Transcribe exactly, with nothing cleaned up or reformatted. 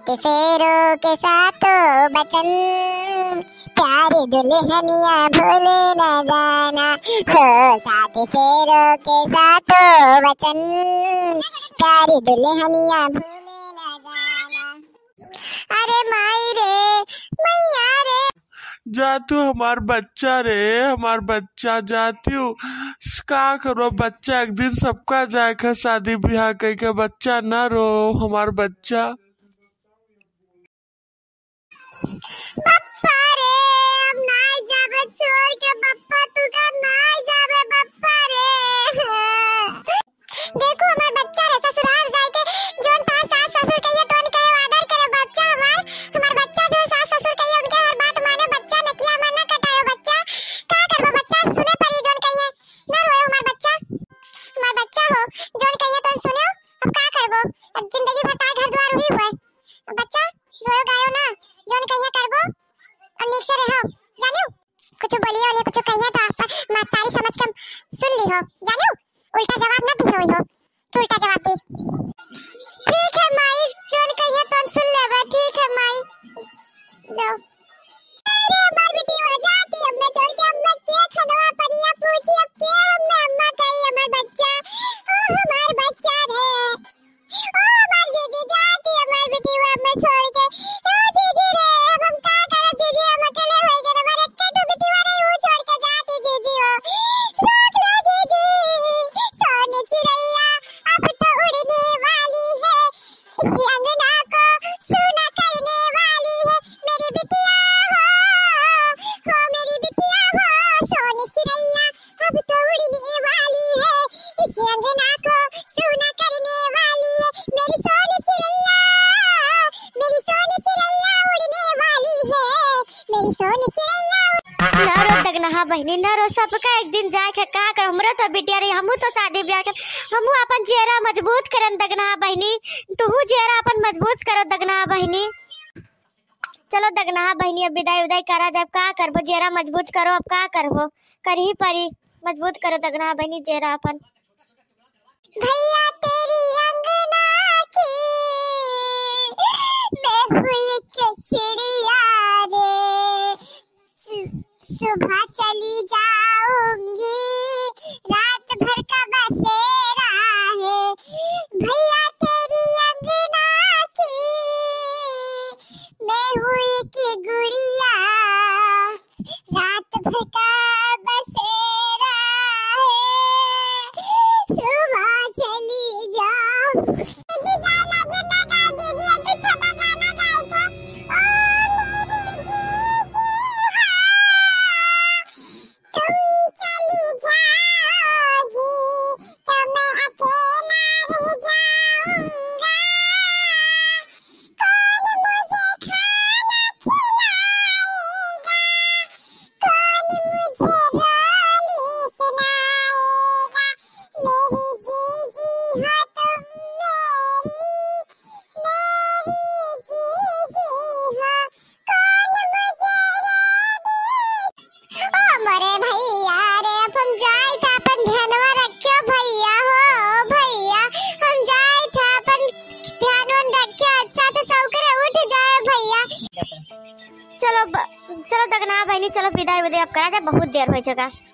साथ फेरों के साथों बचन, प्यारी दुल्हनिया भूले न जाना हो। साथ फेरों के साथों बचन, प्यारी दुल्हनिया भूले न जाना। अरे माई रे मैया रे, जातू हमार बच्चा रे, हमार बच्चा जातू का करो। बच्चा एक दिन सबका जाएगा शादी ब्याह कह के, बच्चा ना रो हमार बच्चा। बप्पा रे अब नाई जाबे छोड़ के, बप्पा तू का नाई जाबे बप्पा रे। देखो हमार बच्चा रे ससुराल जाए के जोन पास सास ससुर कहिए तो उनके आदर करे। बच्चा हमार हमार बच्चा जो सास ससुर कहिए उनके हर बात माने। बच्चा ने किया मना कटायो। बच्चा का करबो, बच्चा सुने पड़ी जोन कहिए ना रोए। हमार बच्चा हमार बच्चा हो जोन कहिए तो सुनो। अब का करबो, अब जिंदगी भर तार घर द्वार हुई हुए। बच्चा रोयो गायो ना, जोन कहिए करबो और नीक से रहो। जानियो कुछ बोलियो ने कुछ कहिए तो मां तारी समझ के सुन ली हो। जानियो उल्टा जवाब ना दी हो, तो उल्टा जवाब दी। ठीक है माई, जोन कहिए तो सुन लेबे। ठीक है माई, जाओ। अरे हमार बेटी हो जाती अब मैं छोड़ के। अब मैं के खनवा परिया पूछी, अब के हमने अम्मा कही हमार बच्चा। ओ हमार बच्चा रे, ओ हमार दीदी जाती हमार बेटी हो अब मैं छोड़ के। ओ दीदी रे अब हम का करे दीदी, हम अकेले हो गए। हमारे के तो बेटी वाले वो छोड़ के जाती दीदी हो। रोक लो दीदी, सोने चिड़ैया अब तो उड़ने वाली है, इस अंगना को सुना करने वाली है। मेरी बिटिया हो, हो मेरी बिटिया हो, सोने चिड़ैया अब तो उड़ने वाली है, इस अंगना को सुना करने वाली है। मेरी सोने चिड़ैया, मेरी सोने चिड़ैया उड़ने वाली है, मेरी सोने चिड़ैया। ना रो दगनहा बहनी ना रो, सबका एक दिन जाए के का कर। हमरो तो बिटिया रे, हमहू तो शादी ब्याह कर, हमहू अपन चेहरा मजबूत करन दगनहा बहनी। तूहू चेहरा अपन मजबूत करो दगनहा बहनी। चलो दगनहा बहनी अब विदाई उदाई करा जाए। का करबो, चेहरा मजबूत करो। अब का करबो, करही परी। मजबूत करो दगनहा बहनी चेहरा अपन। भैया तेरी अंगना की मैं हुई के चिड़िया रे, सुबह चली जाऊंगी रात भर का बसेरा है। भैया तेरी अंगना की मैं हुई की गुड़िया, रात भर का बसेरा है, सुबह चली जाऊं। दीदी क्या लगे ना गा दीदी, तू छोटा गाना गाए तो। ओ मेरी दीदी हाँ, तुम चली जाओगी तो मैं अकेला रह जाऊंगा। कौन मुझे खाना खिलाएगा, कौन मुझे रोली सुनाएगा। मेरी जीजी हो तुम मेरी, मेरी जीजी हो, कौन मुझे रोली। ओ मोरे भैया रे अब हम जाए था, अपन ध्यानवा रखियो भैया हो। भैया हम जाए था, अपन ध्यान रखियो अच्छा से सौकरे उठ जाए भैया। चलो ब- चलो दगनहा बहनी चलो विदाई उदाई अब करा जाए, बहुत देर हो चुका।